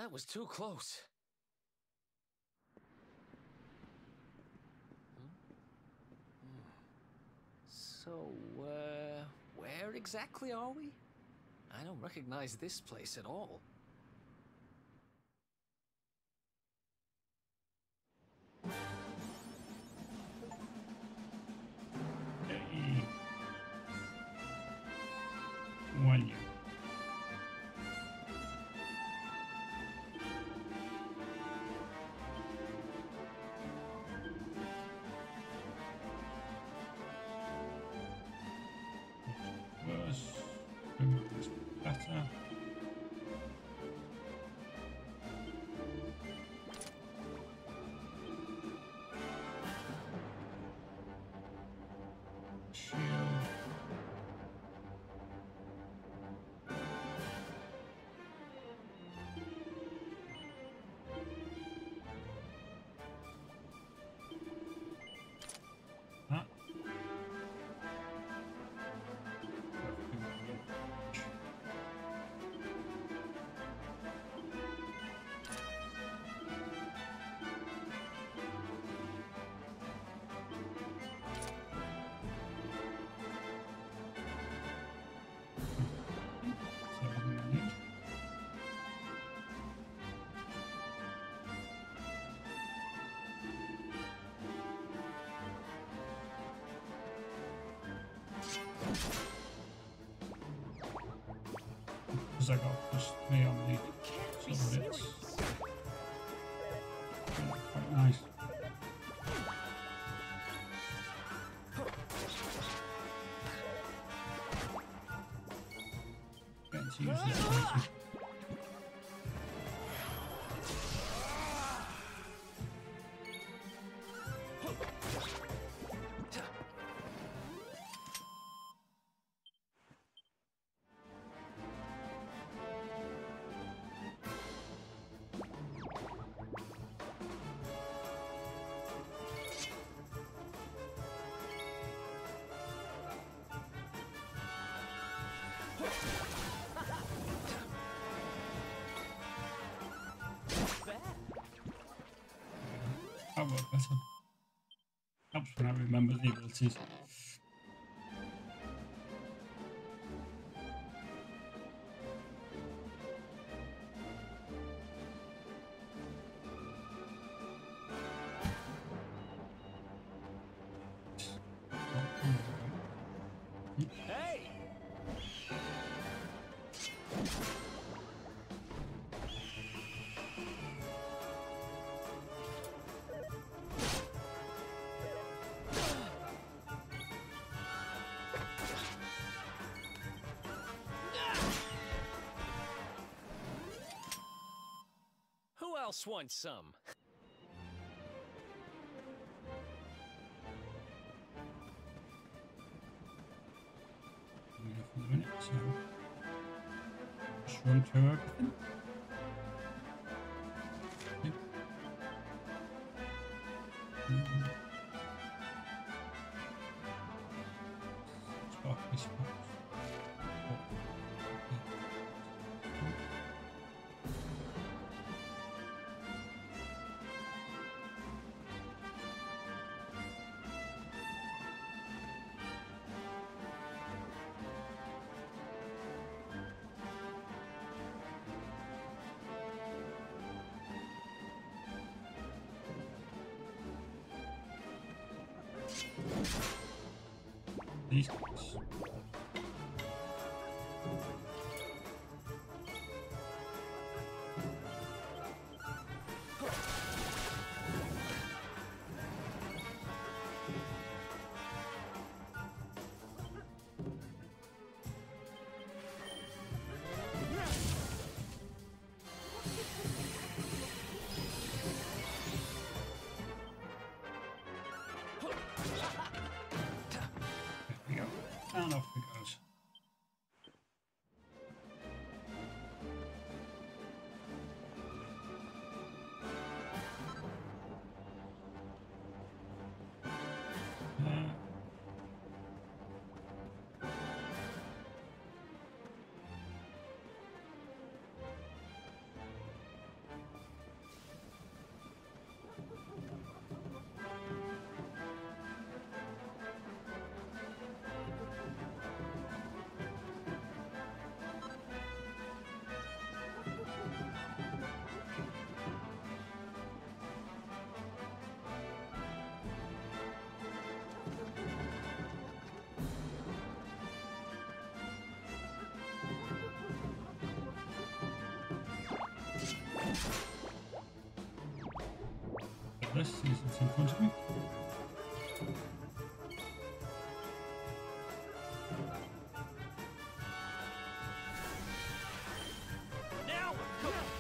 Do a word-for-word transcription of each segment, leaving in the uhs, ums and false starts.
That was too close. So, uh, where exactly are we? I don't recognize this place at all. Hey. One year. Worse. This better. Shield. That. Everything I need. Because I got plus three on the silver bits. Quite nice. Getting to use this later. That worked better. Helps when I remember the abilities. Hey! Who else wants some? Enough for the minute, so just run through everything. Yep. Mm. Sparkly sparks. Oh. Okay. These guys. There we go. And this since it's in front of me. Now, come on.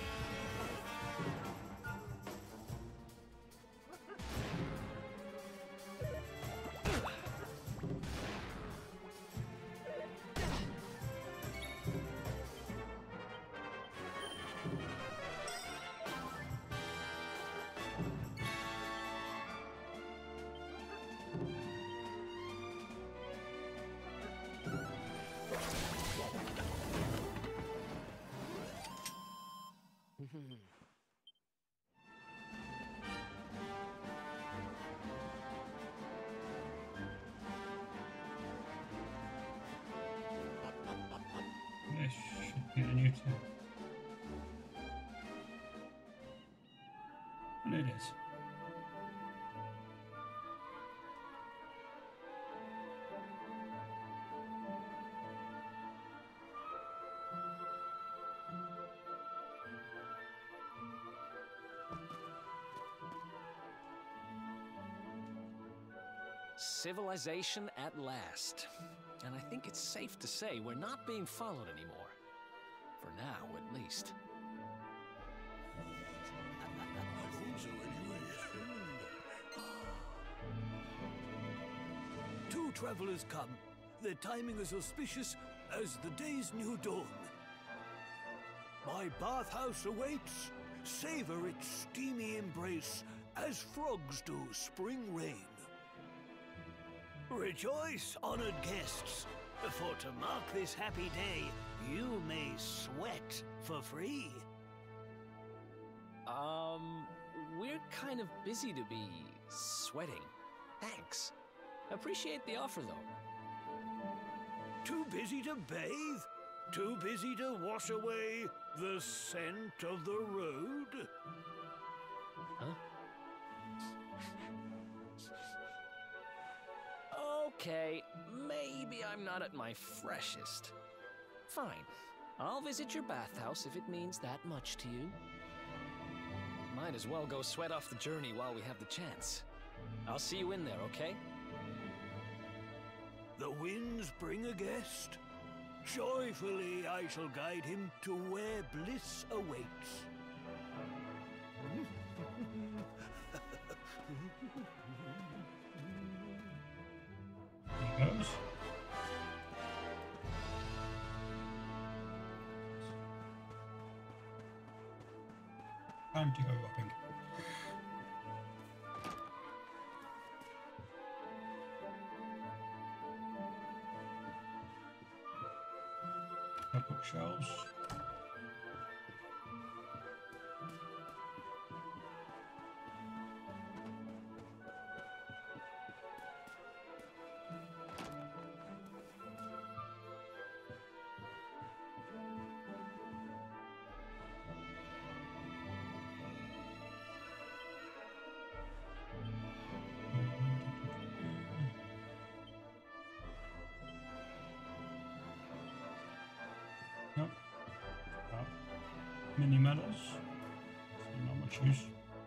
This should be the new town. And it is. Civilization at last. And I think it's safe to say we're not being followed anymore. For now, at least. Two travelers come. Their timing is auspicious as the day's new dawn. My bathhouse awaits. Savor its steamy embrace as frogs do spring rain. Rejoice, honored guests, for to mark this happy day, you may sweat for free. Um, we're kind of busy to be sweating. Thanks. Appreciate the offer, though. Too busy to bathe? Too busy to wash away the scent of the road? Huh? Okay, maybe I'm not at my freshest. Fine. I'll visit your bathhouse if it means that much to you. Might as well go sweat off the journey while we have the chance. I'll see you in there, okay? The winds bring a guest. Joyfully I shall guide him to where bliss awaits. There he goes. Time to go robbing. No bookshelves. Nope. Well, mini medals. So not much use.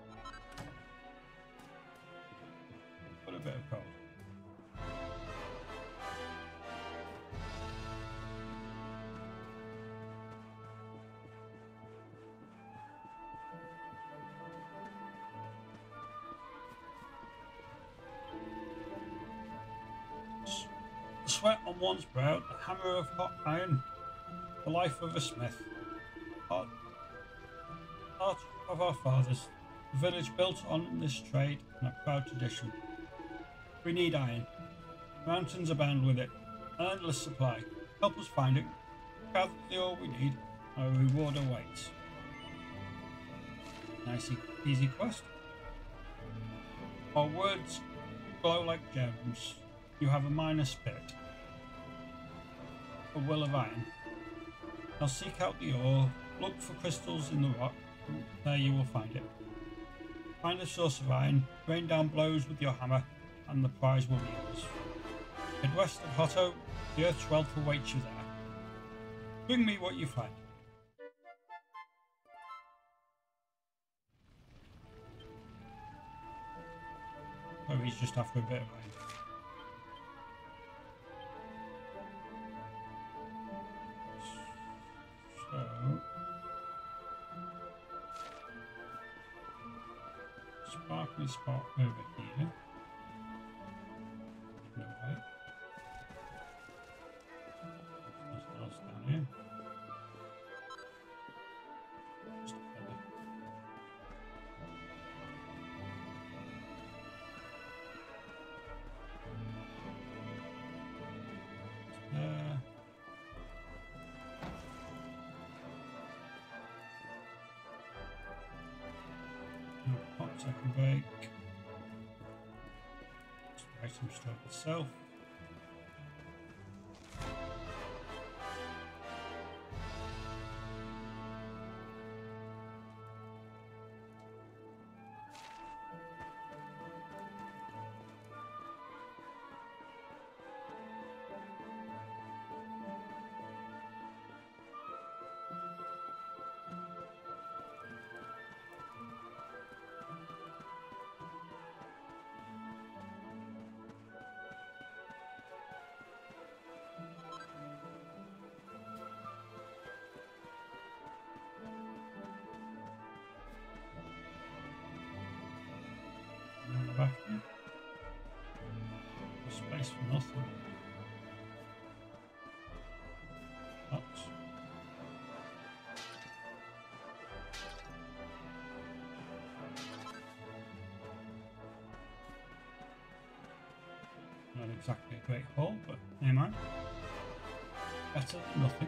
But a bit of gold. S- The sweat on one's brow, the hammer of hot iron. The life of a smith, art, art of our fathers, the village built on this trade and a proud tradition. We need iron. Mountains abound with it, an endless supply. Help us find it, gather the ore we need, and a reward awaits. Nice e- easy quest. Our words glow like gems. You have a minor spirit, a will of iron. Now seek out the ore, look for crystals in the rock, and there you will find it. Find a source of iron, rain down blows with your hammer, and the prize will be yours. Head west of Hotto, the earth's wealth awaits you there. Bring me what you find. Or he's just after a bit of rain. So... Sparkly spot over here. No way. Nothing else down here. Just a feather. There. No pots I can bake. Just the item store itself. Back here. No space for nothing. That's not exactly a great haul, but never mind. Better than nothing.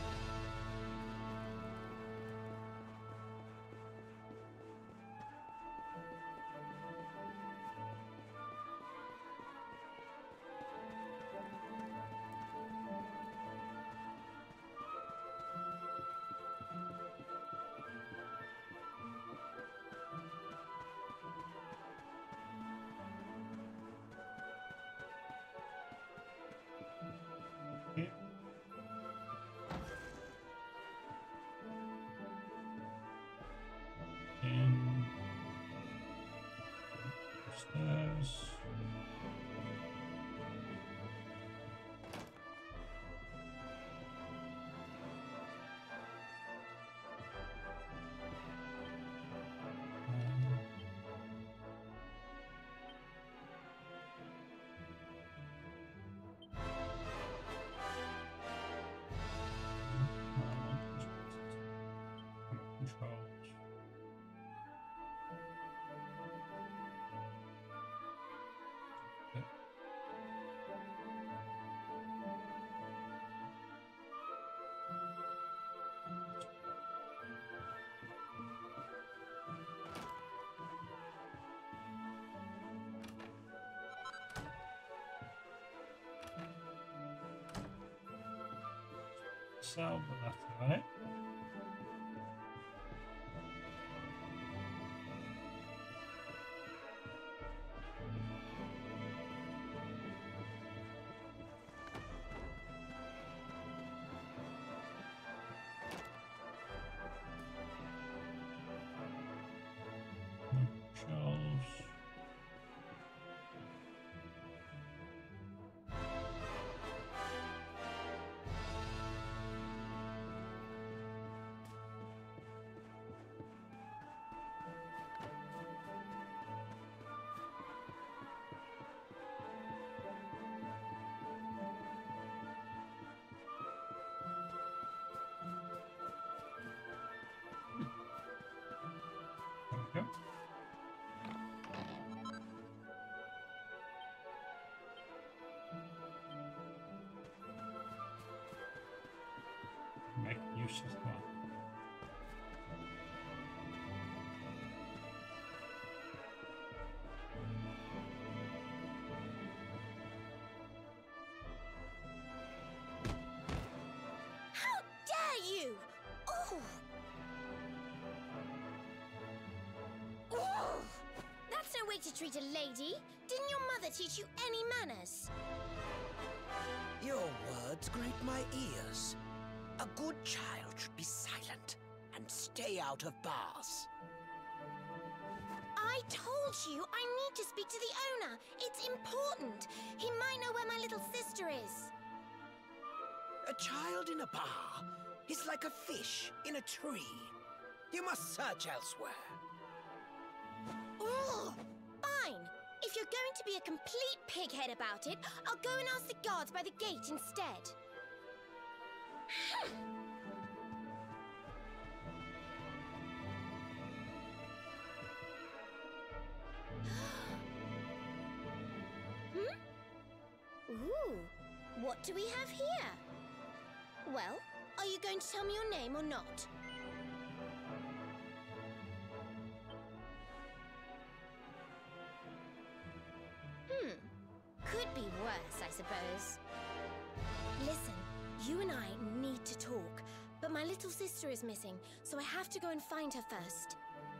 Here. In upstairs. Um, Controls. Okay. Sell, but that's about it. Shelves. There we go. Make use of that. How dare you! Oh! Oh! That's no way to treat a lady. Didn't your mother teach you any manners? Your words grate my ears. A good child should be silent and stay out of bars. I told told you I need to speak to the owner. It's important. He might know where my little sister is. A child in a bar is like a fish in a tree. You must search elsewhere. Ugh. Fine. If you're going to be a complete pighead about it, I'll go and ask the guards by the gate instead. Hmm? Ooh, what do we have here? Well, are you going to tell me your name or not? Hmm, could be worse, I suppose. Listen, you and I need to talk, but my little sister is missing, so I have to go and find her first.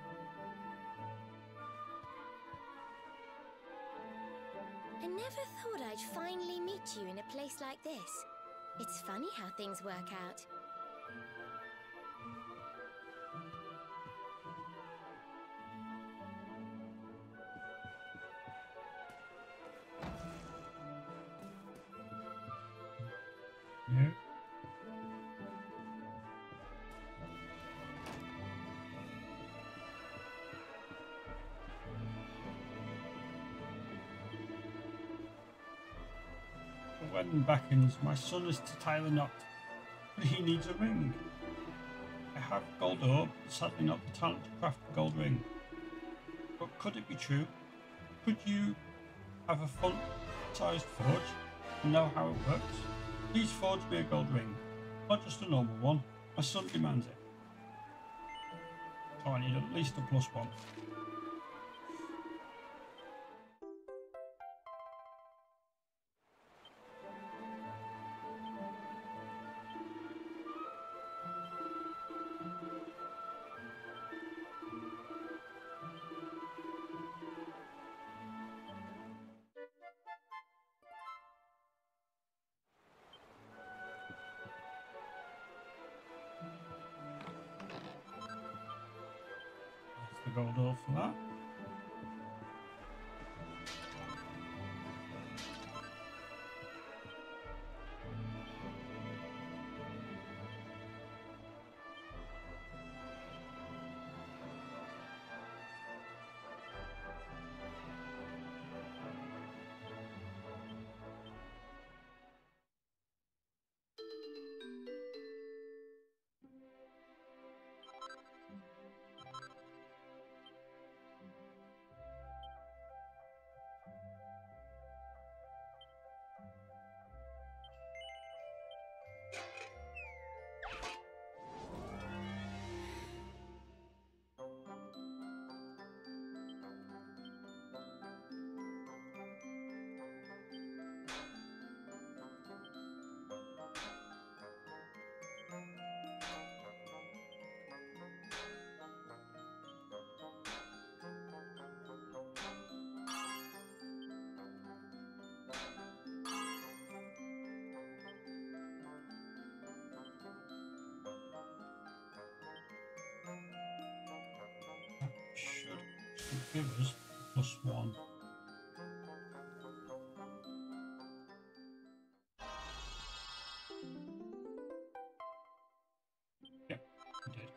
I never thought I'd finally meet you in a place like this. It's funny how things work out. Yeah. The wedding beckons. My son is to tie the knot, but he needs a ring. I have gold ore, but sadly not the talent to craft a gold ring. But could it be true? Could you have a fun-sized forge and know how it works? Please forge me a gold ring, not just a normal one. My son demands it. So I need at least a plus one. The gold ore for that. Should give us plus one. Yep, we did.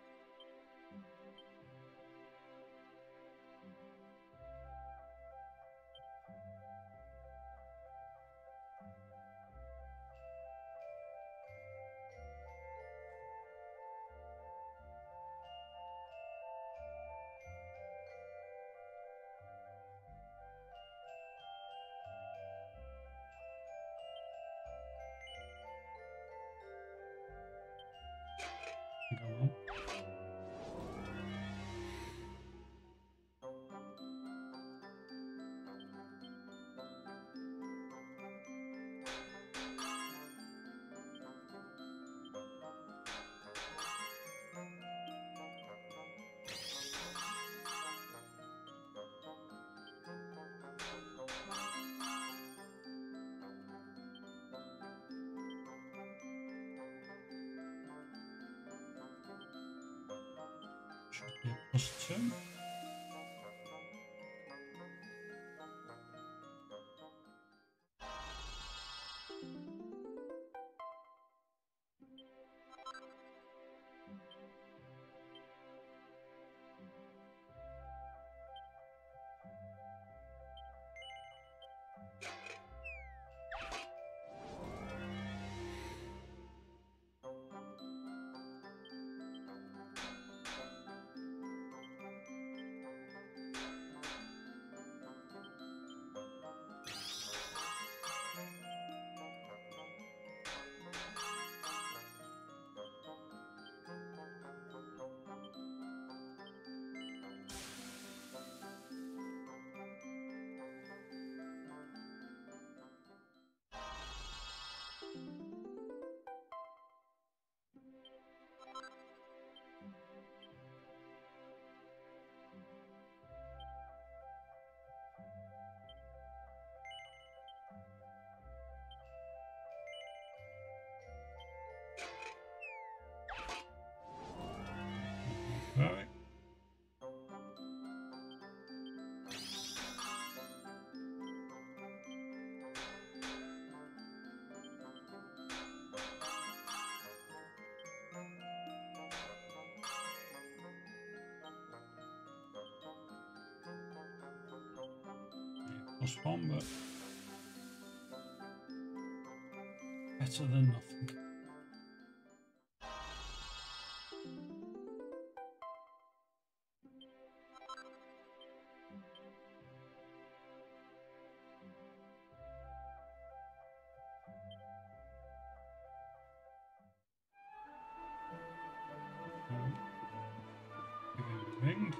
Go on. Should be a plus two. Plus one, but better than nothing. Ring.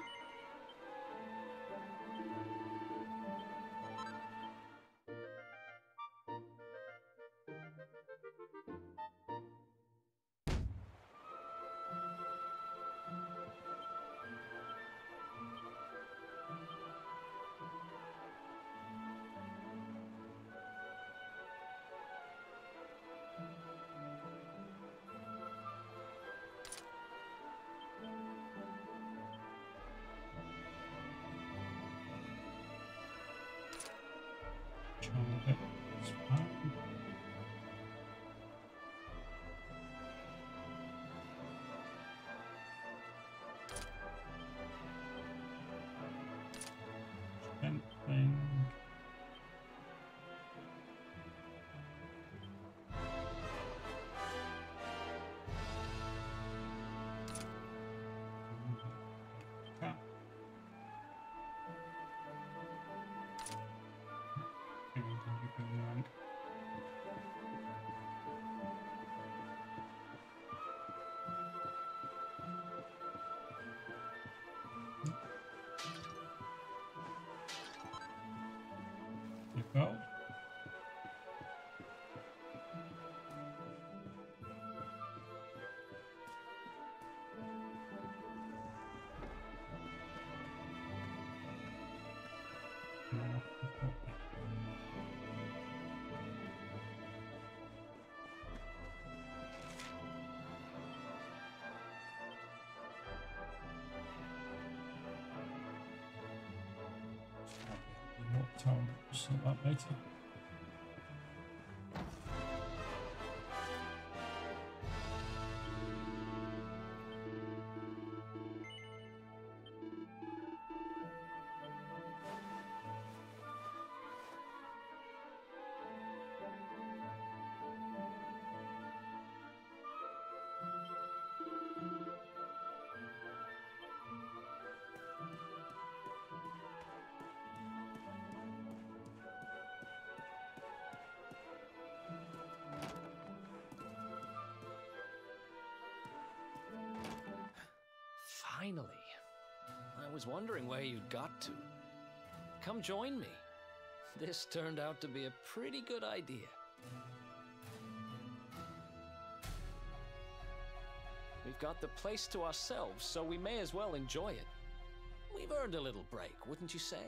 It's fine. Thing. Cat. Go. Town, sort that later. Finally. I was wondering where you'd got to. Come join me. This turned out to be a pretty good idea. We've got the place to ourselves, so we may as well enjoy it. We've earned a little break, wouldn't you say?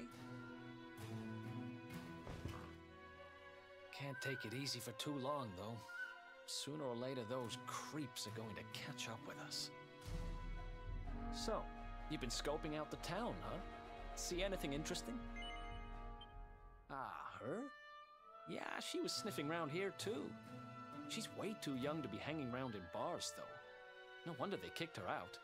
Can't take it easy for too long, though. Sooner or later, those creeps are going to catch up with us. So, you've been scoping out the town, huh? See anything interesting? Ah, her? Yeah, she was sniffing around here too. She's way too young to be hanging around in bars, though. No wonder they kicked her out.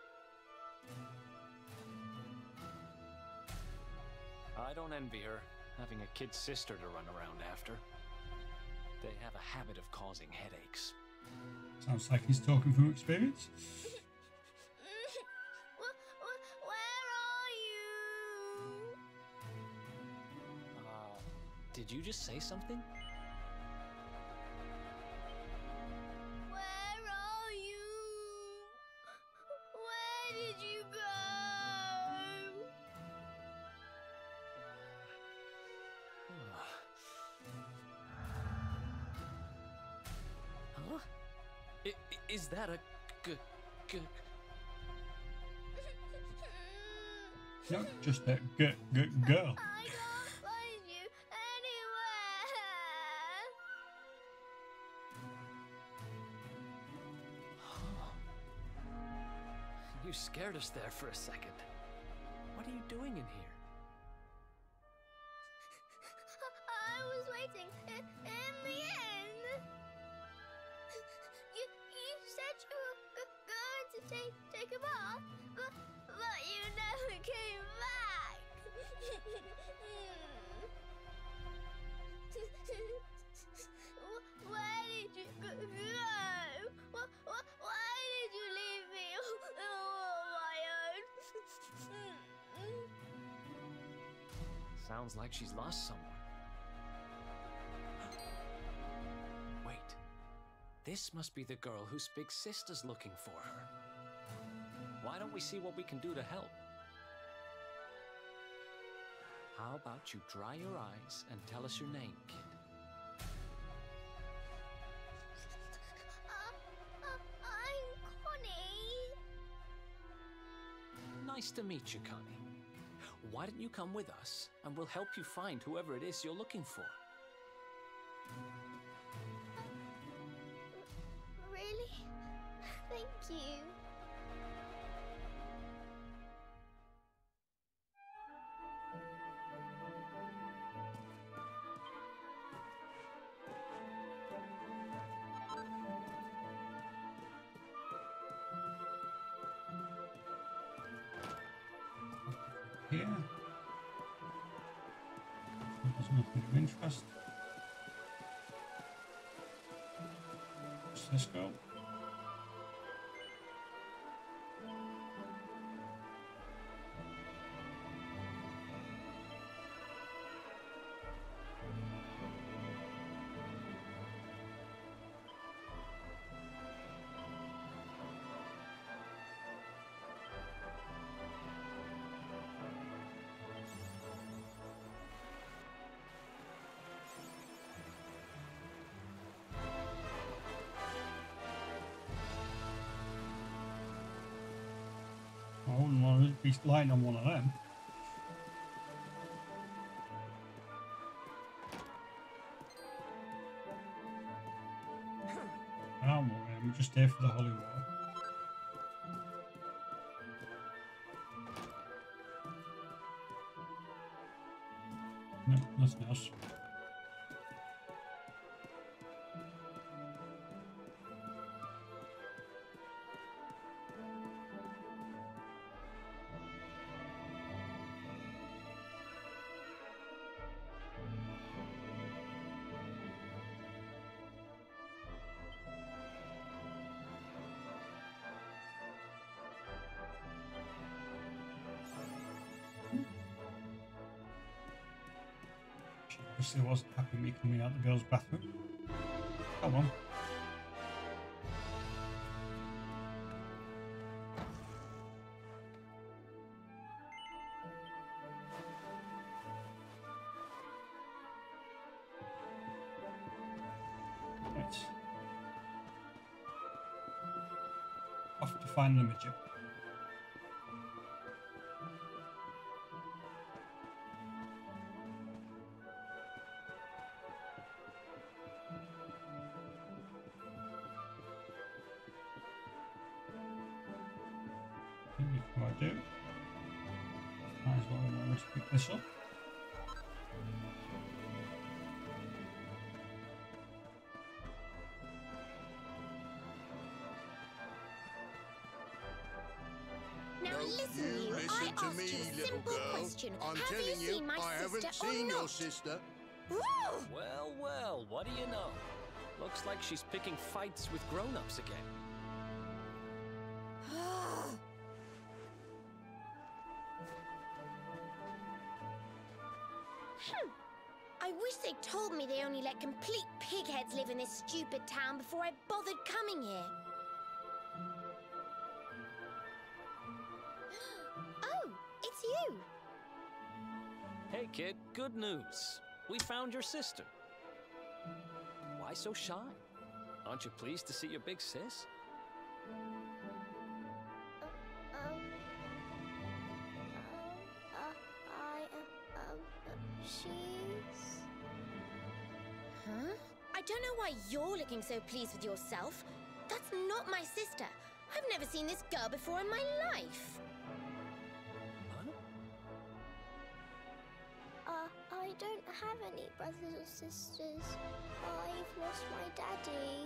I don't envy her, having a kid sister to run around after. They have a habit of causing headaches. Sounds like he's talking from experience. Did you just say something? Where are you? Where did you go? Huh? I, is that a g g? No, just a g g girl. You scared us there for a second. What are you doing in here? I was waiting in, in the end. You, you said you were going to take, take a bath, but, but you never came back. Sounds like she's lost someone. Wait. This must be the girl whose big sister's looking for her. Why don't we see what we can do to help? How about you dry your eyes and tell us your name, kid? Uh, uh, I'm Connie. Nice to meet you, Connie. Why don't you come with us, and we'll help you find whoever it is you're looking for. Really? Thank you. Here. There's nothing of interest. What's this go? I wouldn't want to be lying on one of them. I'm worried. I'm just here for the holy water. No, nothing else. Obviously wasn't happy with me coming out the girls' bathroom. Come on. Right. Off to find the midget. Before I do, might as well remember to pick this up. Now No, listen, you you. listen I to asked me, you a little simple girl. question. I'm Have telling you you, seen my I haven't sister or seen your not? sister. Woo! Well, well, what do you know? Looks like she's picking fights with grown-ups again. Hmm. I wish they told me they only let complete pigheads live in this stupid town before I bothered coming here. Oh, it's you. Hey, kid, good news. We found your sister. Why so shy? Aren't you pleased to see your big sis? Um, uh, I, uh, um, uh, she's... Huh? I don't know why you're looking so pleased with yourself. That's not my sister. I've never seen this girl before in my life. Huh? Uh, I don't have any brothers or sisters. I've lost my daddy.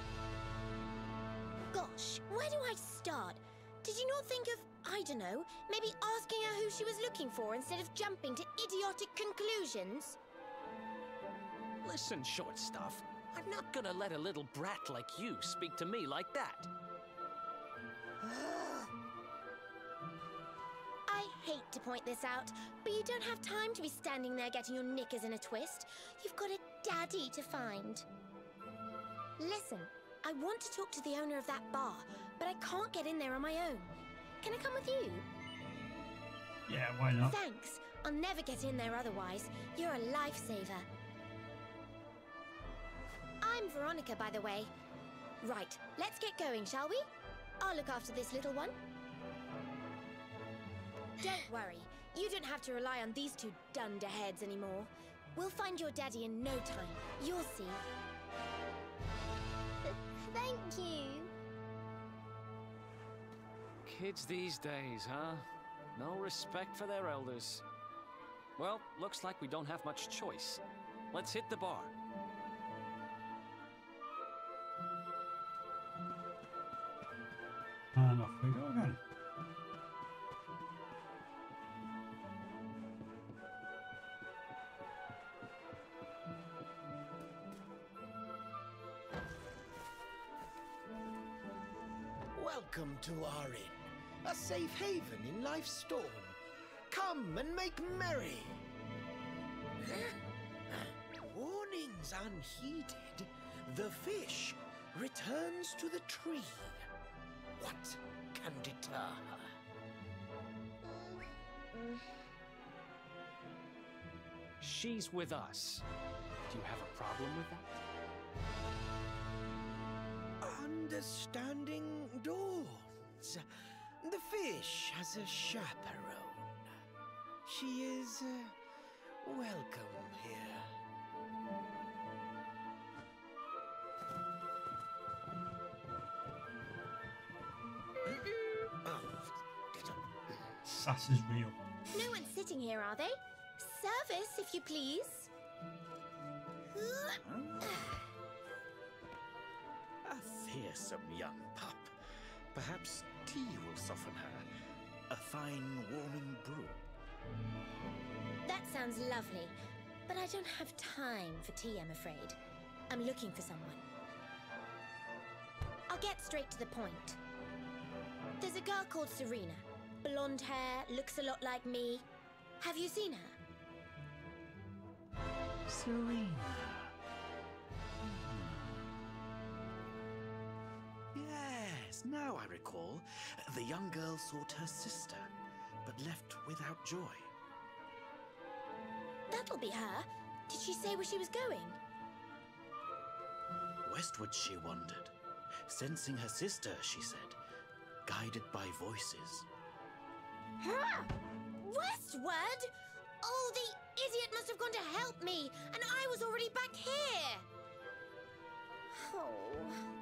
Gosh, where do I start? Did you not think of, I don't know, maybe asking her who she was looking for instead of jumping to idiotic conclusions? Listen, short stuff. I'm not gonna let a little brat like you speak to me like that. I I hate to point this out, but you don't have time to be standing there getting your knickers in a twist. You've got a daddy to find. Listen, I want to talk to the owner of that bar, but I can't get in there on my own. Can I come with you? Yeah, why not? Thanks. I'll never get in there otherwise. You're a lifesaver. I'm Veronica, by the way. Right, let's get going, shall we? I'll look after this little one. Don't worry. You don't have to rely on these two dunderheads anymore. We'll find your daddy in no time. You'll see. Thank you. Kids these days, huh? No respect for their elders. Well, looks like we don't have much choice. Let's hit the bar. And off we go again. Welcome to our inn, a safe haven in life's storm. Come and make merry. Warnings unheeded, the fish returns to the tree. What can deter her? She's with us. Do you have a problem with that? Understanding dawns. The fish has a chaperone. She is uh, welcome here. Sass is real. No one's sitting here, are they? Service, if you please. A fearsome young pup. Perhaps tea will soften her. A fine warming brew. That sounds lovely, but I don't have time for tea, I'm afraid. I'm looking for someone. I'll get straight to the point. There's a girl called Serena. Blonde hair, looks a lot like me. Have you seen her? Serena. Yes, now I recall. The young girl sought her sister, but left without joy. That'll be her. Did she say where she was going? Westward she wandered, sensing her sister, she said, guided by voices. Huh? Westward? Oh, the idiot must have gone to help me, and I was already back here. Oh.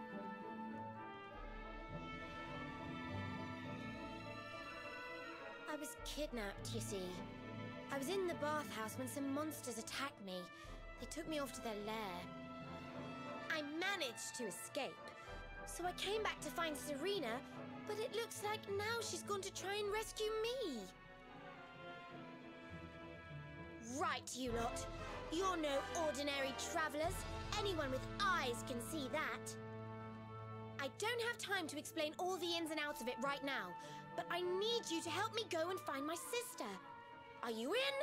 I was kidnapped, you see. I was in the bathhouse when some monsters attacked me. They took me off to their lair. I managed to escape, so I came back to find Serena, but it looks like now she's gone to try and rescue me. Right, you lot. You're no ordinary travelers. Anyone with eyes can see that. I don't have time to explain all the ins and outs of it right now, but I need you to help me go and find my sister. Are you in?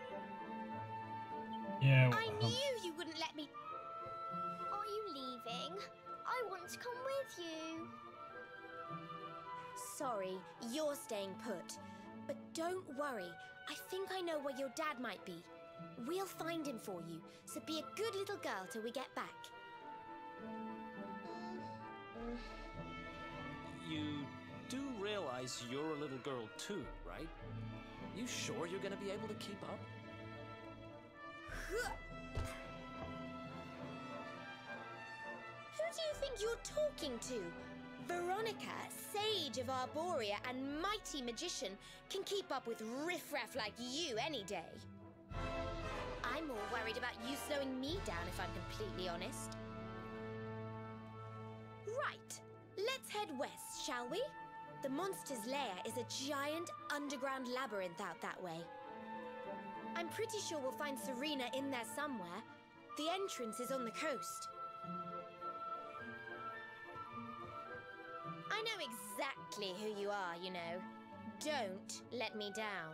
Yeah. I knew you wouldn't let me. Are you leaving? I want to come with you. Sorry, you're staying put. But don't worry, I think I know where your dad might be. We'll find him for you, so be a good little girl till we get back. You do realize you're a little girl too, right? You sure you're gonna be able to keep up? Who do you think you're talking to? Veronica, sage of Arborea and mighty magician, can keep up with riffraff like you any day. I'm more worried about you slowing me down, if I'm completely honest. Right, let's head west, shall we? The monster's lair is a giant underground labyrinth out that way. I'm pretty sure we'll find Serena in there somewhere. The entrance is on the coast. I know exactly who you are, you know. Don't let me down.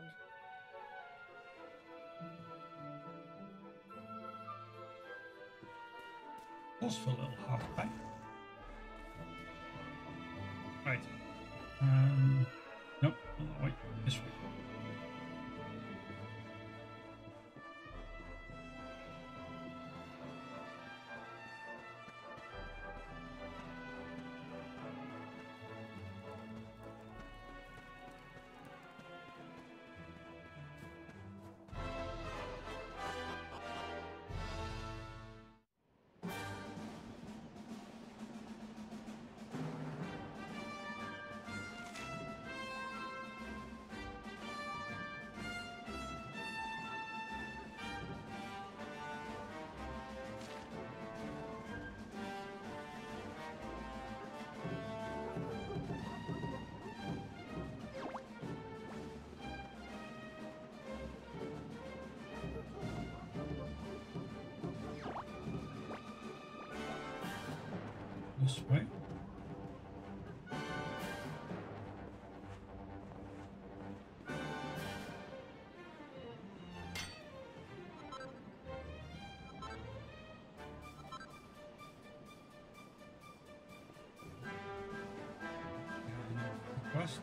Pause for a little halfback. Right. Um, nope, not that way. This way. This way. And request.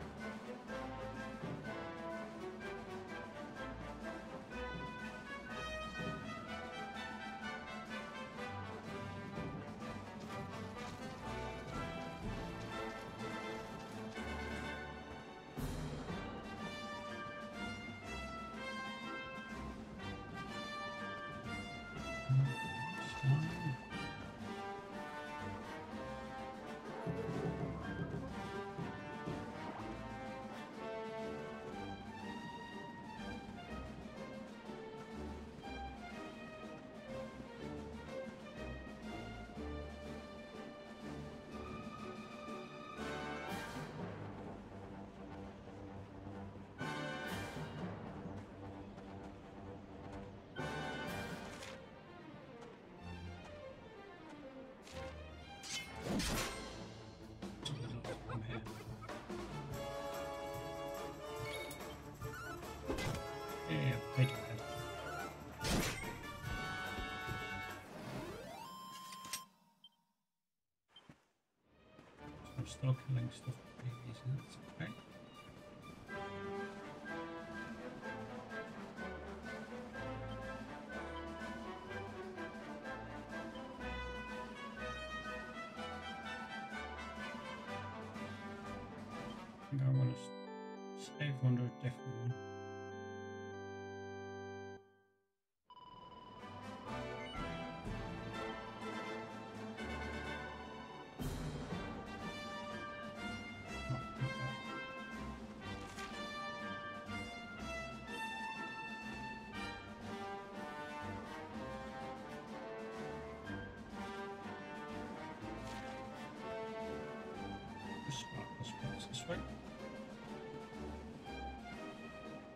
Yeah, take your head. I'm still killing stuff with babies, and that's okay. I think I want to save under a different one. This way.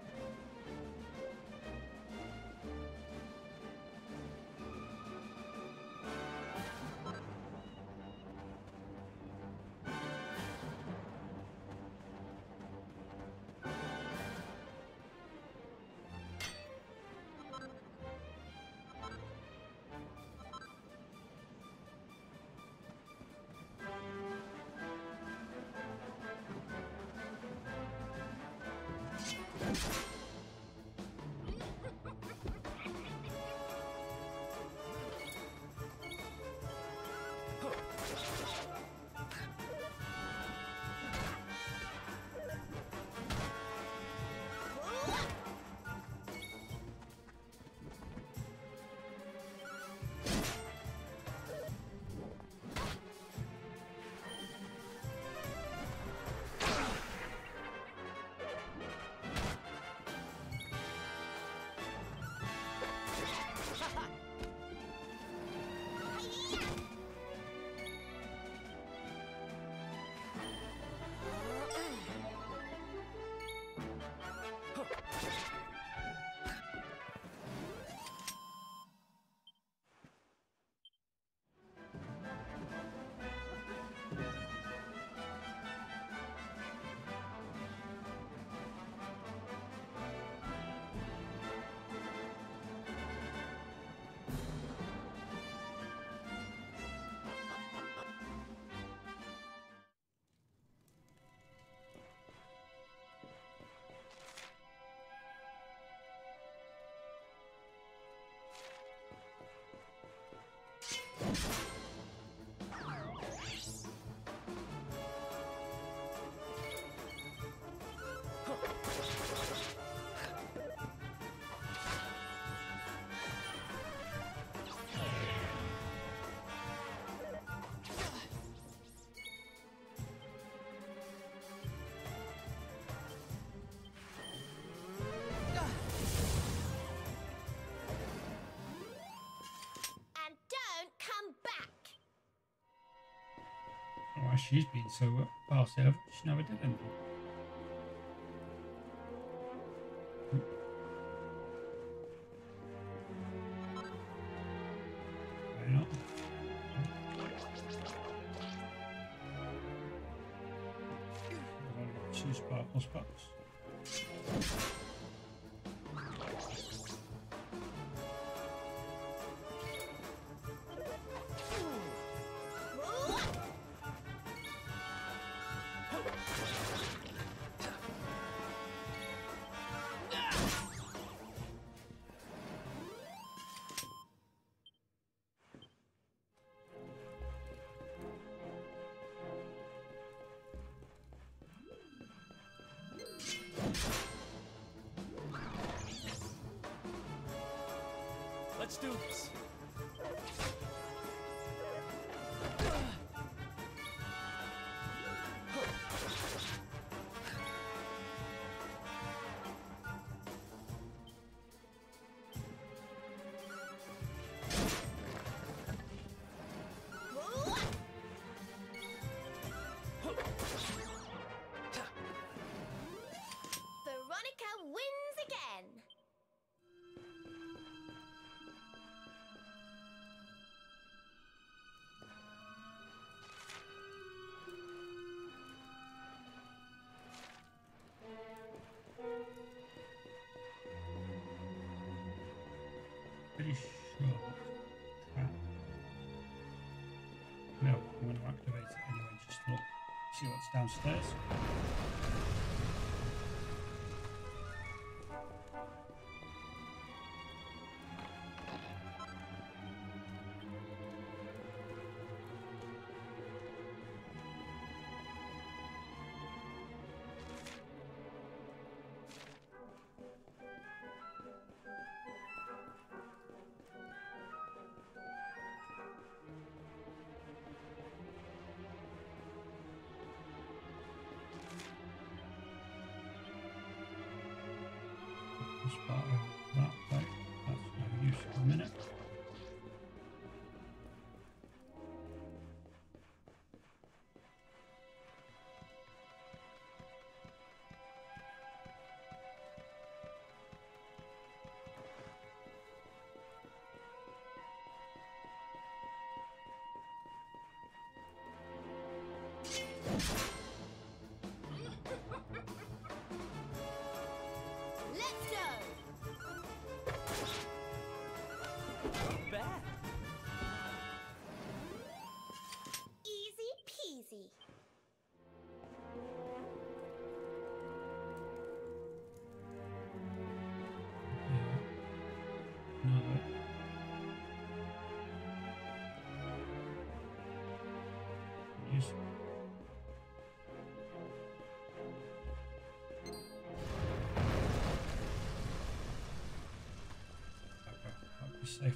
Why she's been so passive, she never did anything. Why not? Two sparkle spots. Let's do this. Veronica wins again. Pretty sure. Trap. No, I'm going to activate it anyway, just to look, see what's downstairs. Part of that plate. That's no use for a minute. Let's go. Not bad. Easy peasy. No. Yes. Okay, I'll be safe.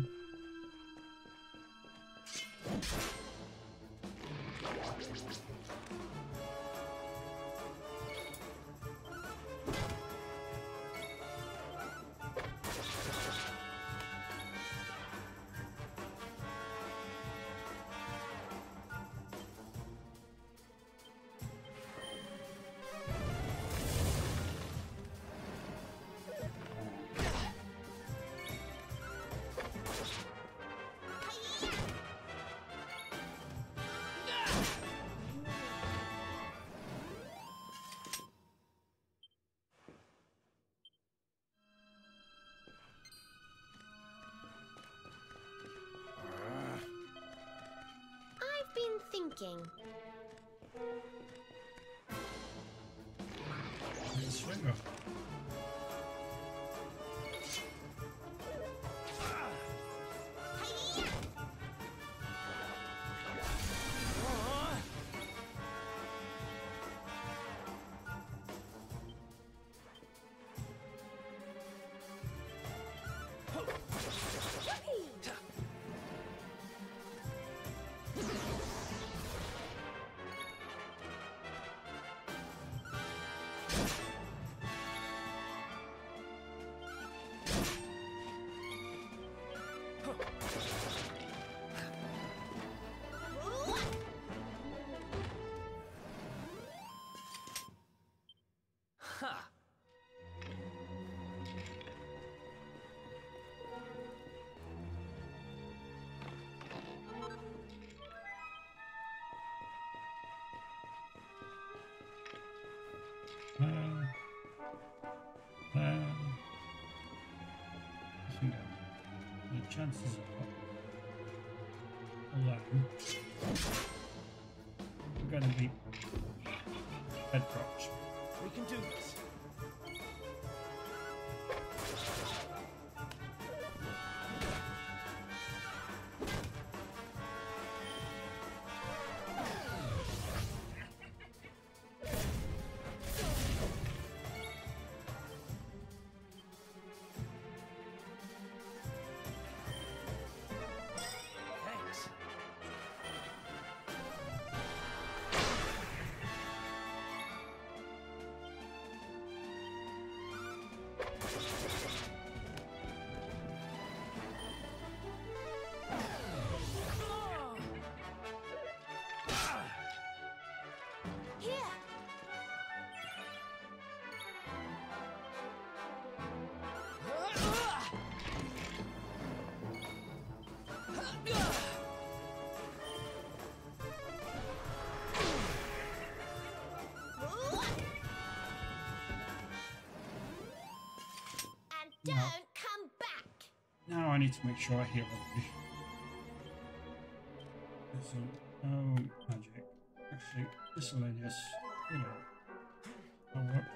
I've been thinking. It's a swinger. The chances are alone are going to be head drops. We can do this. Don't No. come back! Now I need to make sure I heal everybody. So, no magic. Actually, miscellaneous. Heal all. That'll work.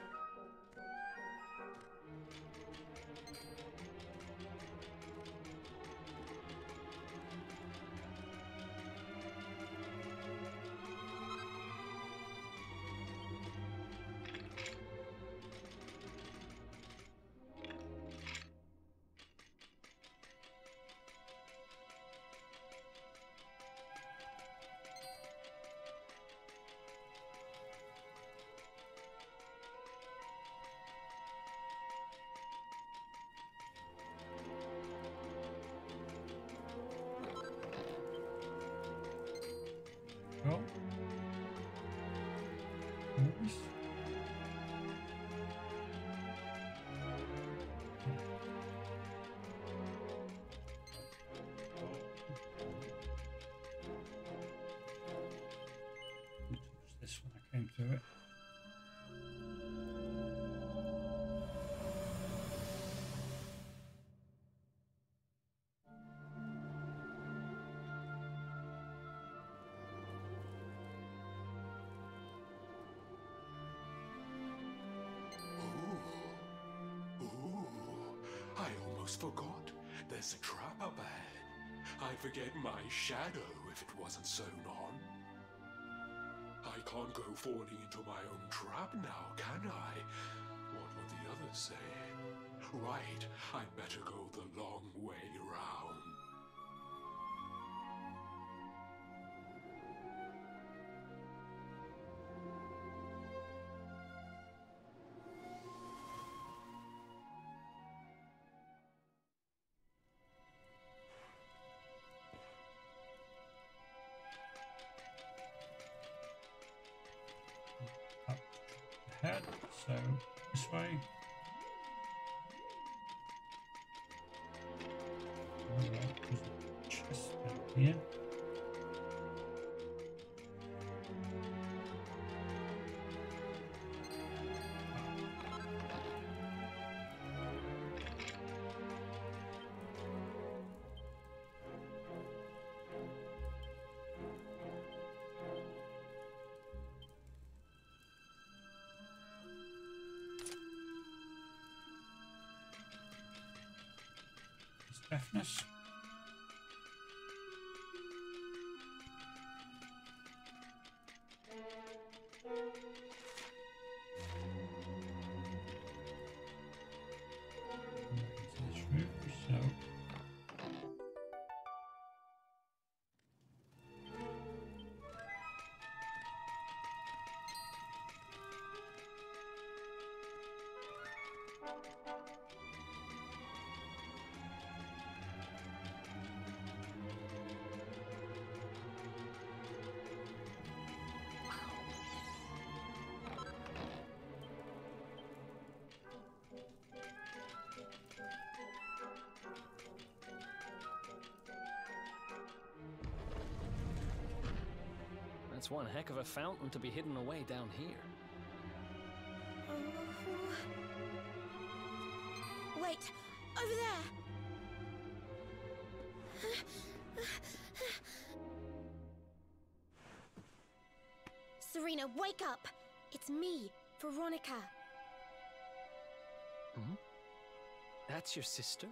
Well, nice. This one I came to it. I almost forgot. There's a trap up ahead. I'd forget my shadow if it wasn't sewn on. I can't go falling into my own trap now, can I? What would the others say? Right, I'd better go the long way round. Up ahead, so this way. Alright, there's a chest down here. Deafness. Into this room, so That's one heck of a fountain to be hidden away down here. Wait, over there! Serena, wake up! It's me, Veronica. Hmm? That's your sister?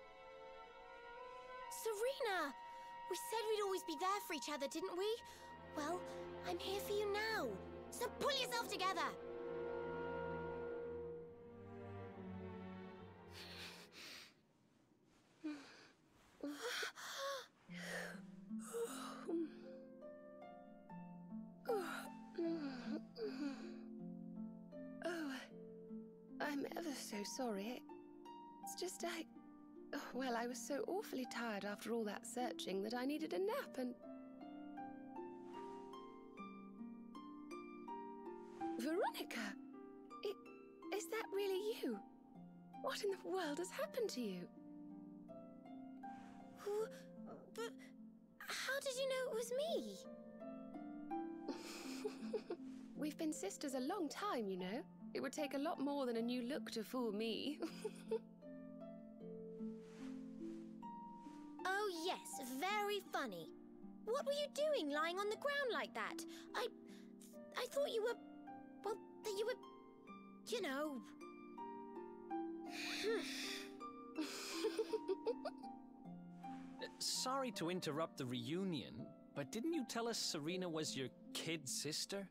Serena! We said we'd always be there for each other, didn't we? Well, I'm here for you now. So pull yourself together! Oh, I'm ever so sorry. It's just I... Oh, well, I was so awfully tired after all that searching that I needed a nap and... Veronica! I, is that really you? What in the world has happened to you? Who... But... How did you know it was me? We've been sisters a long time, you know. It would take a lot more than a new look to fool me. Oh yes, very funny. What were you doing lying on the ground like that? I... I thought you were... Well, that you were... You know... Sorry to interrupt the reunion, but didn't you tell us Serena was your kid sister?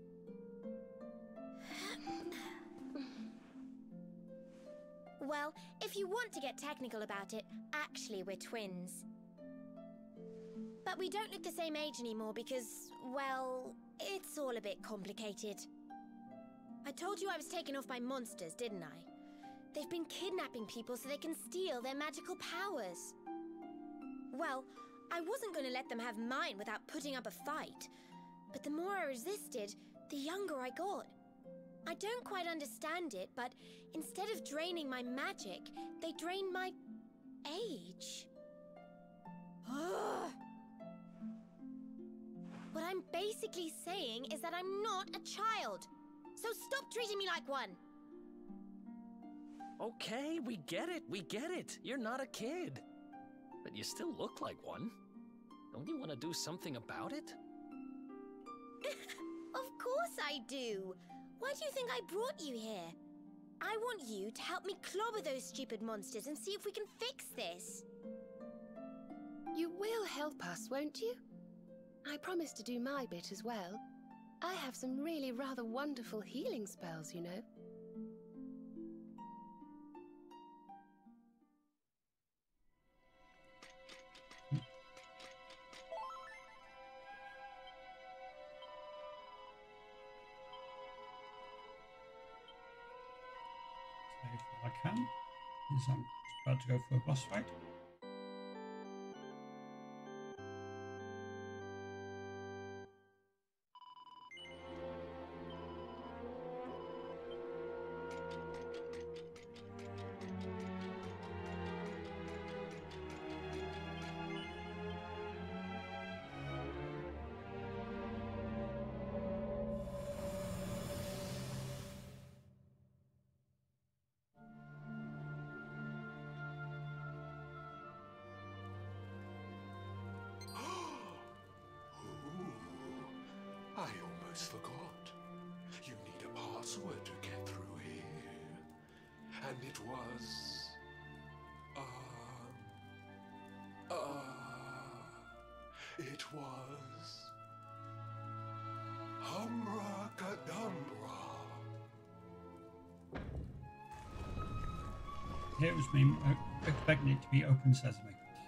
Well, if you want to get technical about it, actually we're twins. But we don't look the same age anymore because, well, it's all a bit complicated. I told you I was taken off by monsters, didn't I? They've been kidnapping people so they can steal their magical powers. Well, I wasn't going to let them have mine without putting up a fight. But the more I resisted, the younger I got. I don't quite understand it, but instead of draining my magic, they drained my... age. Ugh. What I'm basically saying is that I'm not a child. So stop treating me like one. Okay, we get it, we get it. You're not a kid. But you still look like one. Don't you want to do something about it? Of course I do. Why do you think I brought you here? I want you to help me clobber those stupid monsters and see if we can fix this. You will help us, won't you? I promise to do my bit as well. I have some really rather wonderful healing spells, you know. Save what I can, because I'm about to go for a boss fight. I almost forgot. You need a password to get through here. And it was... Um... Uh... It was... Humracadabra. Here was me uh, expecting it to be open sesame.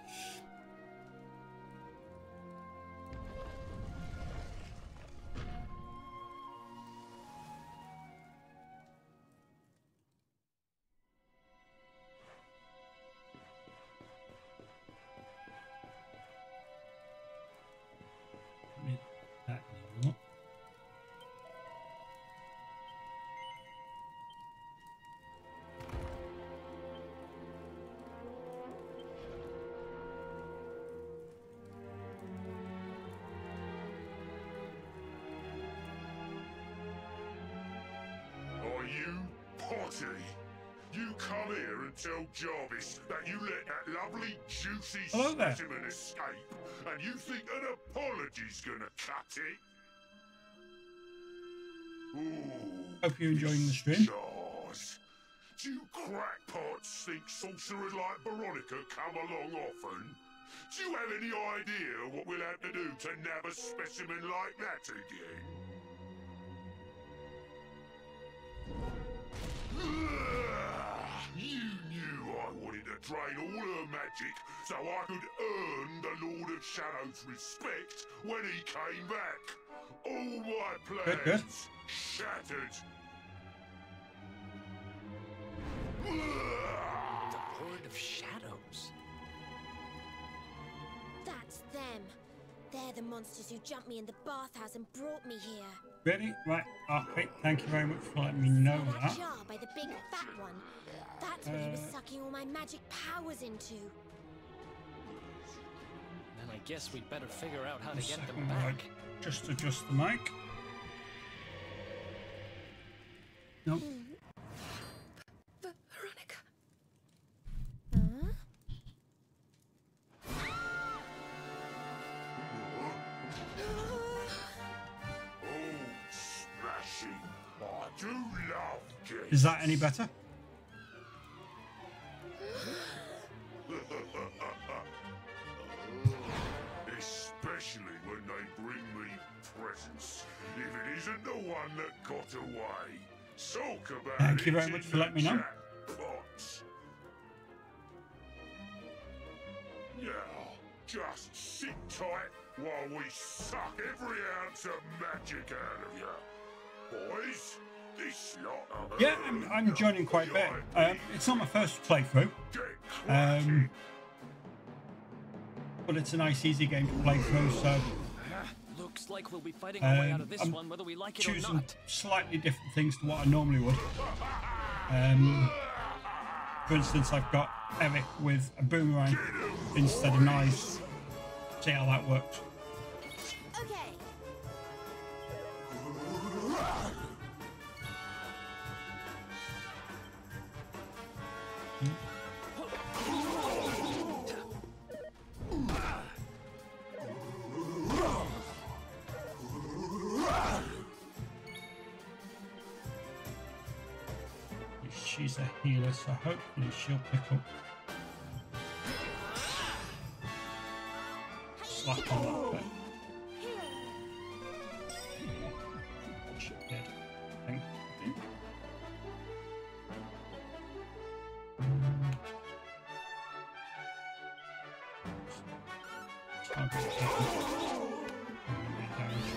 That anymore. Are you Potty? You come here and tell Jarvis that you let that lovely, juicy Hello there. specimen escape, and you think an apology's gonna cut it? Hope you're enjoying the stream. Jaws. Do you crackpots think sorcerers like Veronica come along often? Do you have any idea what we'll have to do to nab a specimen like that again? You knew I wanted to drain all her magic so I could earn the Lord of Shadow's respect when he came back. All my plans Good, good. shattered. The Lord of Shadows. That's them. They're the monsters who jumped me in the bathhouse and brought me here. Ready? Right. Okay. Thank you very much for letting me know that. that. jar by the big fat one. That's what Uh, he was sucking all my magic powers into. Then I guess we'd better figure out how A to get them second, back. right. Just adjust the mic. Nope. Veronica. Huh? Oh, smashing. I do love games. Is that any better? Especially when they bring me presents. If it isn't the one that got away. Talk about Thank you it very in much for the letting me know. chat box. Now, just sit tight while we suck every ounce of magic out of you. Boys, this lot of Yeah, I'm, I'm joining quite a bit. Um, it's not my first playthrough, um, but it's a nice, easy game to play through. So Looks like we'll be fighting our way out of um, this I'm one, whether we like it or choosing not. slightly different things to what I normally would. Um, for instance, I've got Eric with a boomerang instead of knives. See how that works. Okay. She's a healer, so hopefully she'll pick up slack on that bit. She did, I think. Target second. Damage.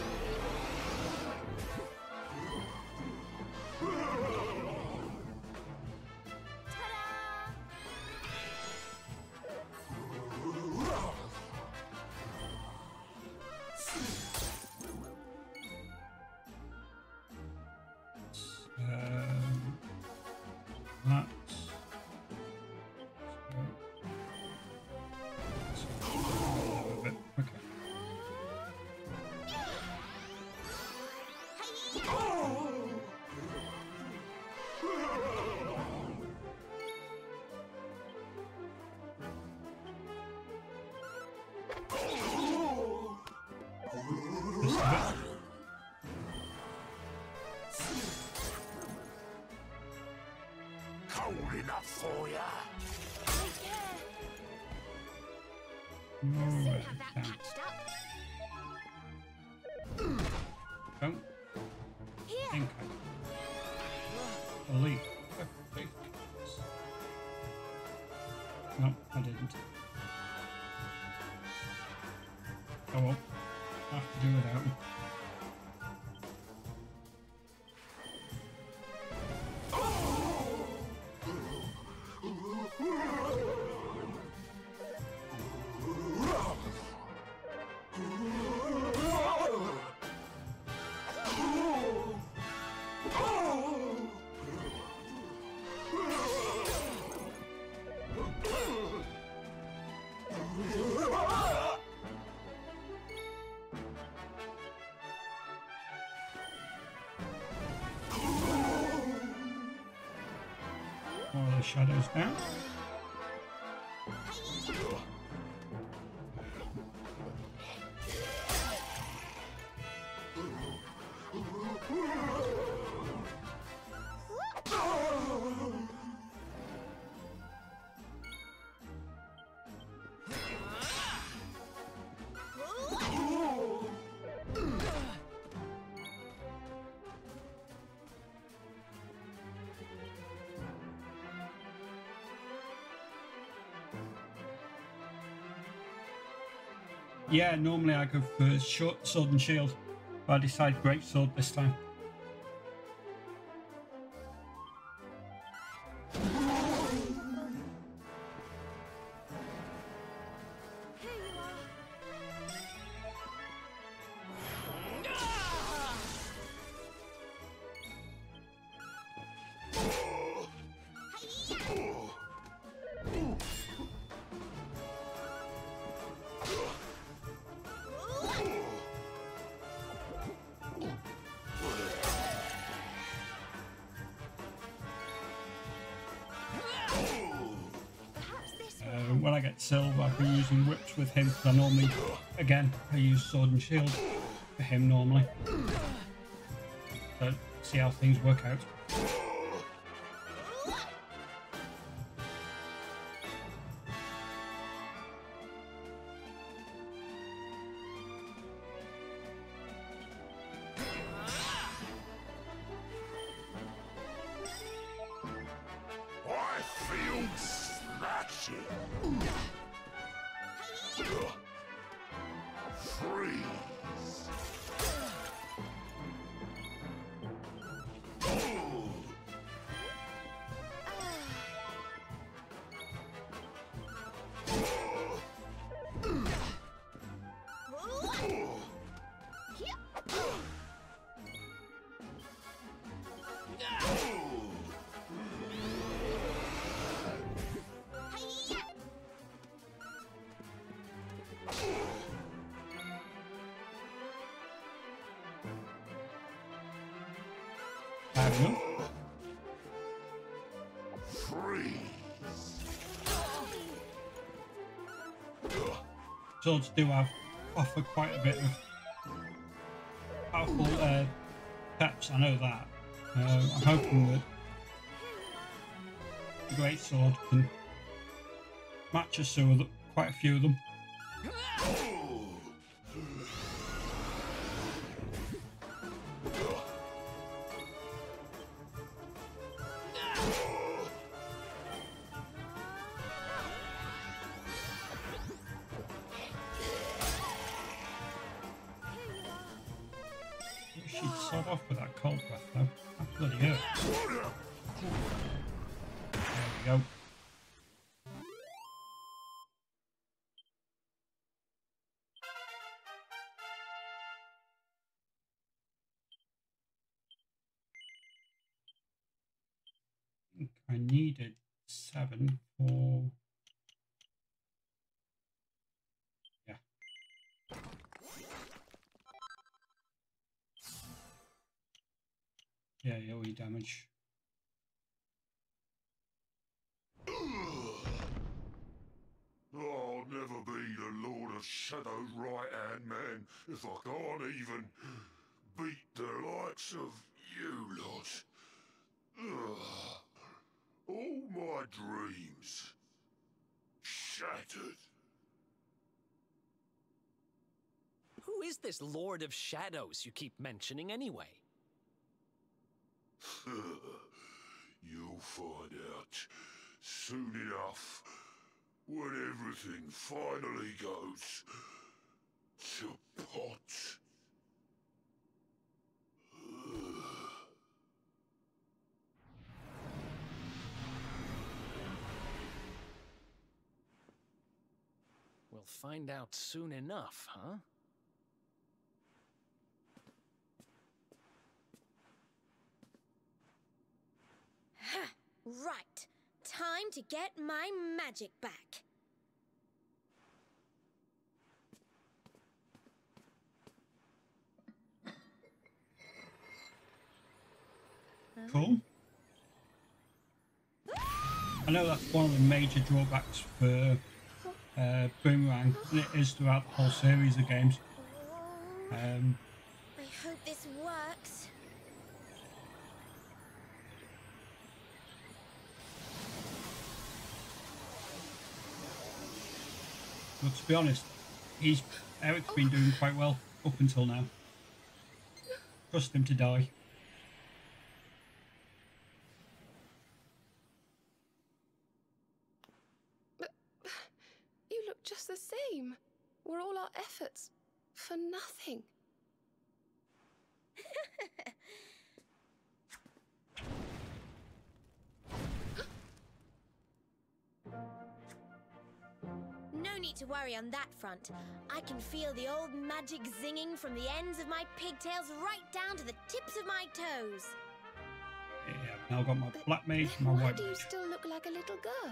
Um, that's so, so, a bit. Okay. Just a bit. Cold enough for ya. Right, Have that down. patched up. Don't Here. think I believe. No, I didn't. Oh well. Have to do without him. More of the shadows down. Yeah, normally I go for short sword and shield, but I decide great sword this time. When I get silver, I've been using whips with him because I normally, again, I use sword and shield for him normally. So, see how things work out. I feel snatching. Freeze. Swords do have offer quite a bit of powerful uh, peps, I know that. Uh, I'm hoping that the great sword can match us with quite a few of them. She'd sod off with that cold breath though. That bloody hurt. There we go. I needed seven for... Yeah. Yeah, AoE damage. I'll never be the Lord of Shadow's right-hand man if I can't even beat the likes of you lot. Ugh. All my dreams shattered. Who is this Lord of Shadows you keep mentioning anyway? You'll find out soon enough when everything finally goes to pot. We'll find out soon enough, huh? Right. Time to get my magic back. Cool. I know that's one of the major drawbacks for uh, Boomerang, and it is throughout the whole series of games. Um, I hope this works. but to be honest, he's Eric's been doing quite well up until now. Trust him to die. But you look just the same. Were all our efforts for nothing? No need to worry on that front. I can feel the old magic zinging from the ends of my pigtails right down to the tips of my toes. Yeah, I've now got my But black mage and then my why white do you mage. still look like a little girl?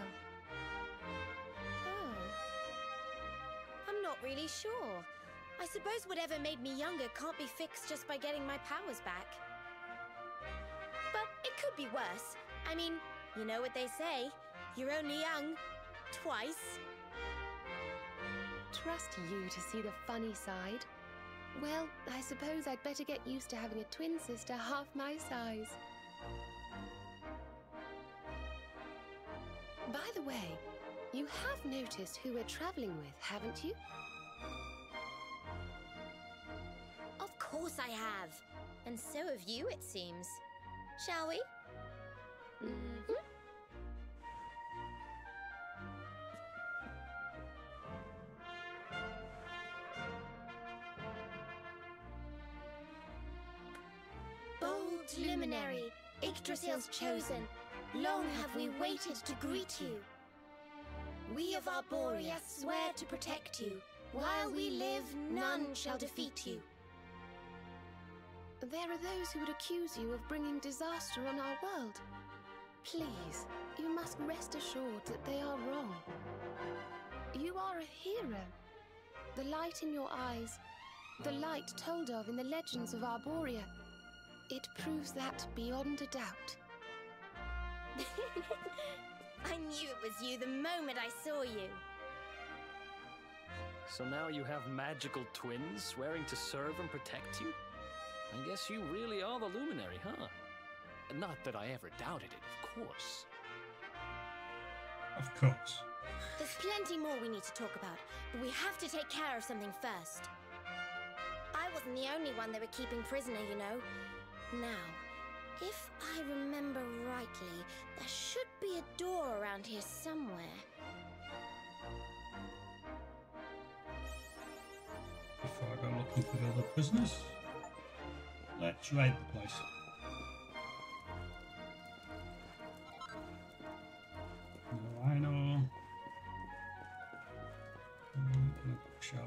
Oh. I'm not really sure. I suppose whatever made me younger can't be fixed just by getting my powers back. But it could be worse. I mean, you know what they say. You're only young. Twice. Trust you to see the funny side. Well, I suppose I'd better get used to having a twin sister half my size. By the way, you have noticed who we're traveling with, haven't you? Of course I have. And so have you, it seems. Shall we? Mm-hmm. Bold Luminary, Yggdrasil's chosen, long have we waited to greet you. We of Arborea swear to protect you. While we live, none shall defeat you. There are those who would accuse you of bringing disaster on our world. Please, you must rest assured that they are wrong. You are a hero. The light in your eyes, the light told of in the legends of Arborea, it proves that beyond a doubt. I knew it was you the moment I saw you. So now you have magical twins swearing to serve and protect you? I guess you really are the Luminary, huh? Not that I ever doubted it, of course. Of course. There's plenty more we need to talk about, but we have to take care of something first. I wasn't the only one they were keeping prisoner, you know. Now, if I remember rightly, there should be a door around here somewhere. Before I go looking for the other prisoners, let's raid the place. Rhino. Mm, shell.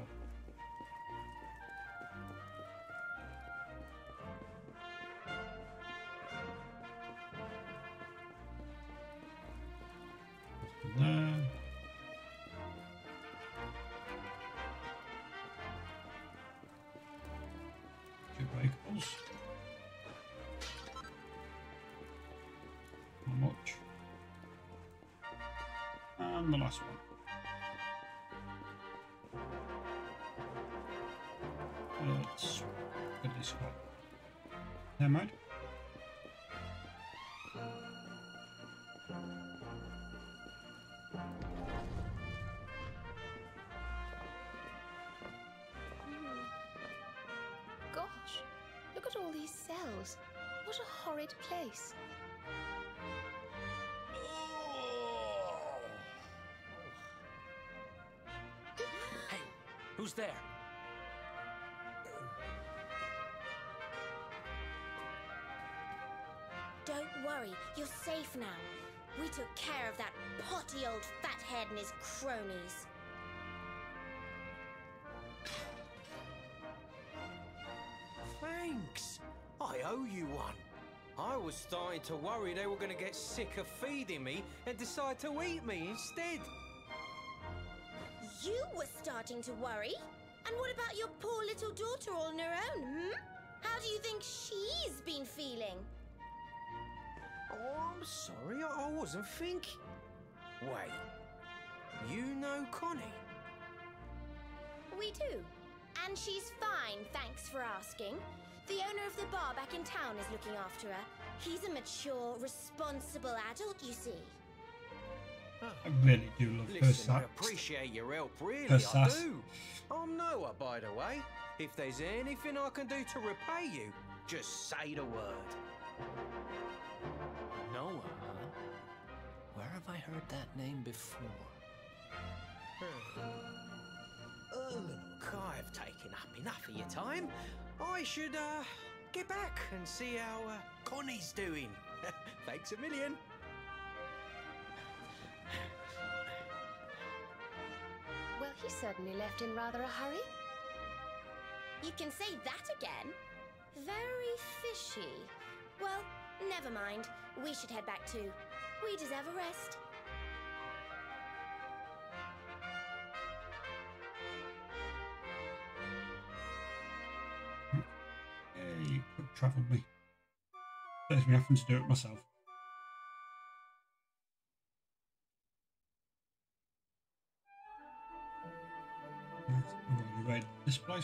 There. Two breakables. How much? And the last one. Let's put this one. Never mind. Gosh, look at all these cells. What a horrid place. Hey, who's there? Don't worry, you're safe now. We took care of that potty old fathead and his cronies. Thanks. I owe you one. I was starting to worry they were going to get sick of feeding me and decide to eat me instead. You were starting to worry? And what about your poor little daughter all on her own, hmm? How do you think she's been feeling? Oh, I'm sorry, I I wasn't thinking. Wait, you know Connie? We do. And she's fine, thanks for asking. The owner of the bar back in town is looking after her. He's a mature, responsible adult, you see. I really do love her Listen, I sass. appreciate your help, really, Her I sass. do. I'm Noah, by the way. If there's anything I can do to repay you, just say the word. Noah, huh? Where have I heard that name before? Uh, look, I've taken up enough of your time. I should, uh, get back and see how, uh, Connie's doing. Thanks a million. Well, he certainly left in rather a hurry. You can say that again. Very fishy. Well, never mind. We should head back too. We deserve a rest. Hey, quick travelled me. Saves me having to do it myself. Right, I've already raided this place.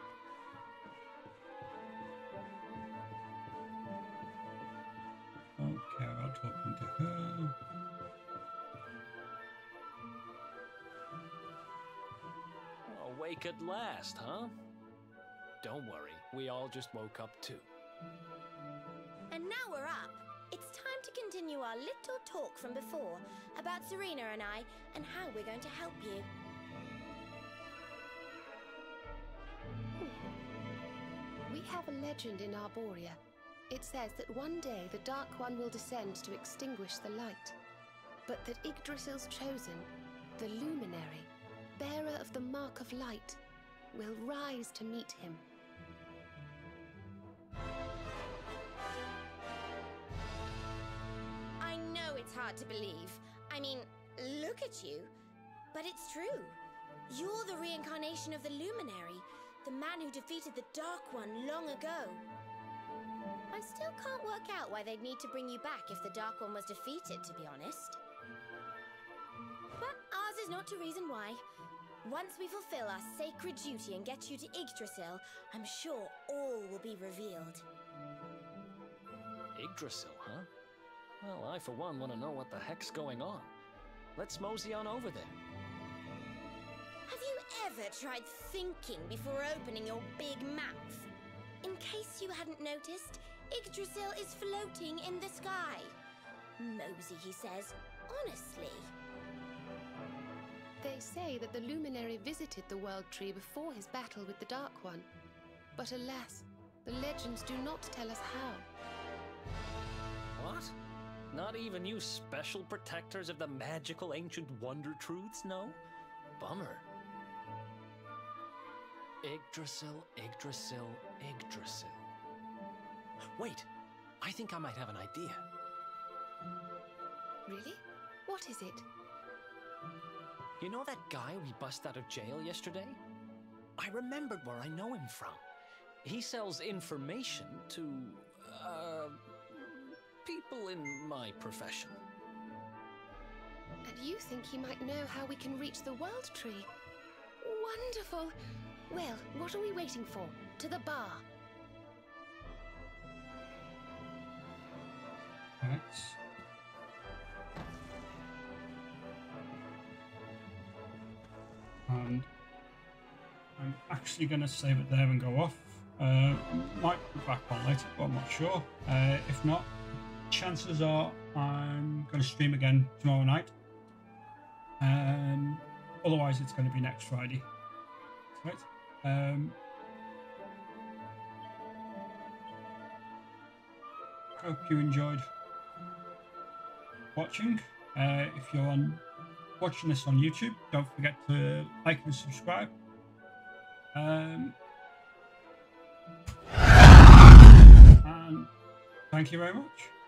Okay, I'll talking to her. Awake at last, huh? Don't worry, we all just woke up too. And now we're up. It's time to continue our little talk from before about Serena and I and how we're going to help you. We have a legend in Arborea. It says that one day the Dark One will descend to extinguish the light, but that Yggdrasil's chosen, the Luminary, bearer of the Mark of Light, will rise to meet him. I know it's hard to believe. I mean, look at you. But it's true. You're the reincarnation of the Luminary, the man who defeated the Dark One long ago. I still can't work out why they'd need to bring you back if the Dark One was defeated, to be honest. But ours is not to reason why. Once we fulfill our sacred duty and get you to Yggdrasil, I'm sure all will be revealed. Yggdrasil, huh? Well, I for one want to know what the heck's going on. Let's mosey on over there. Have you ever tried thinking before opening your big mouth? In case you hadn't noticed, Yggdrasil is floating in the sky. Mosey, he says. Honestly. They say that the Luminary visited the World Tree before his battle with the Dark One. But alas, the legends do not tell us how. What? Not even you special protectors of the magical ancient wonder truths, no? Bummer. Yggdrasil, Yggdrasil, Yggdrasil. Wait, I think I might have an idea. Really? What is it? You know that guy we bust out of jail yesterday? I remembered where I know him from. He sells information to, uh, people in my profession. And you think he might know how we can reach the World Tree? Wonderful! Well, what are we waiting for? To the bar! Let's... And I'm actually going to save it there and go off. Uh, might be back on later, but I'm not sure. Uh, if not, chances are I'm going to stream again tomorrow night. Um, otherwise, it's going to be next Friday. Right. Um, hope you enjoyed watching. Uh, if you're on watching this on YouTube, don't forget to like and subscribe. Um, and thank you very much.